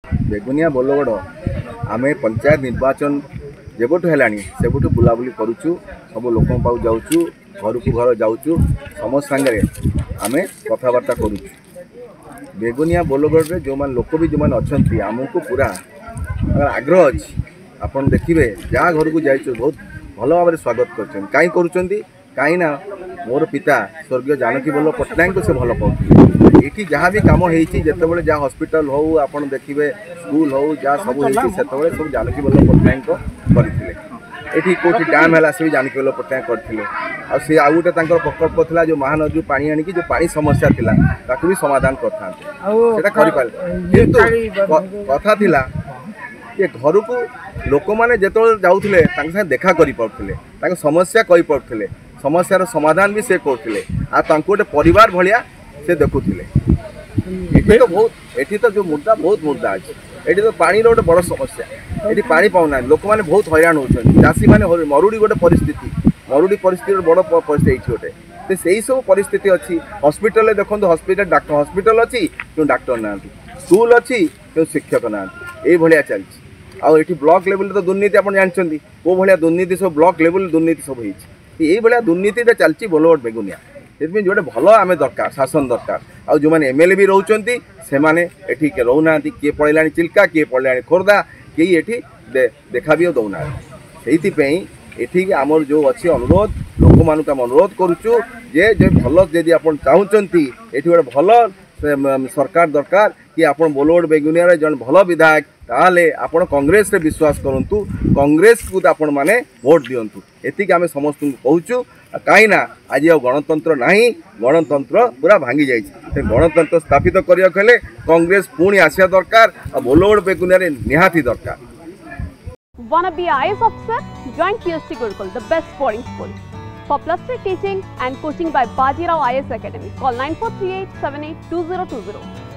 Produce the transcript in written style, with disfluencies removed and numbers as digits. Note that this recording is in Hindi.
बेगुनिया बोलगड़ आम पंचायत निर्वाचन जेबठू है सेबठू बुलाबुली करुचु सब लोक पाक जाऊँ घर को घर जाऊँ समस्त सांगे आम कथबार्ता करुचु। बेगुनिया बोलगढ़ जो मान लोक भी जो मैंने अच्छा आमको पूरा आग्रह अच्छी आपन देखिए जहाँ घर को जाइए बहुत भल भाव स्वागत कर कहीं कहीं मोर पिता स्वर्गीय जानकी वल्लभ पट्टनायक को से भल पाते ये जहाँ भी कम होते जहाँ हॉस्पिटल हो आप देखिए स्कूल हो जहाँ सब होते सब जानकी वल्लभ पट्टनायक करते ये कौटी डैम है से भी जानकी वल्लभ पट्टनायक करते आउ आउ गोटे प्रकल्प था जो महानदी पानी आनिकी जो पानी समस्या था भी समाधान करते कथा थिला ये घर को लोक मैंने जो जाऊे साथ देखा करें समस्या कही पड़ते समस्यार समाधान भी से करते गोटे परिवार भाया से देखुले। ये तो बहुत ये तो जो मुद्दा बहुत मुद्दा अच्छे ये तो पानी गोटे बड़ समस्या ये पानी पाऊना लोक मैंने बहुत हैरान होती चाषी मैंने मरुड़ी गोटे परिस्थिति बड़ परिस्थिति गोटे तो सही सब परिस्थिति अच्छी हॉस्पिटल देखो हॉस्पिटल डाक्टर हॉस्पिटल अच्छी क्यों डाक्टर ना स्कूल अच्छी क्यों शिक्षक ना ये चलती आउ ब्लॉक लेवल तो दुर्नीति आप जानते कौ भाया दुर्नीति सब ब्लॉक लेवल दुर्नीति सब ये भाया दुर्नीति चलती बोलगढ़ बेगुनिया से जो भल आम दरकार शासन दरकार आउ जो मैंने एमएलए भी रोचंती से माने एठी के रोना किए पड़ेला चिल्का किए पड़े खोर्धा कई ये देखा भी दौना से आमर जो अच्छी अनुरोध लोक मान अनुरोध करुचु जे भल जदि आप चाहते ये गोटे भल सरकार दरकार कि आप बोलगढ़ बेगुनिया जन भल विधायक ताले आपण कांग्रेस रे विश्वास करंतु कांग्रेस को आपण माने वोट दियंतु एतिक आमे समस्त कहूचु कहीं ना आज गणतंत्र नहीं गणतंत्र पूरा भांगी जाइए गणतंत्र स्थापित करिया हेले कांग्रेस पुणी आसिया दरकार आ बोलगढ़ बेगुनिया रे निहाती दरकार। Wanna be IAS officer? Join PST Gurukul, the best boarding school. For plus 3 teaching and coaching by Bajirao IAS Academy, call 9438 782020.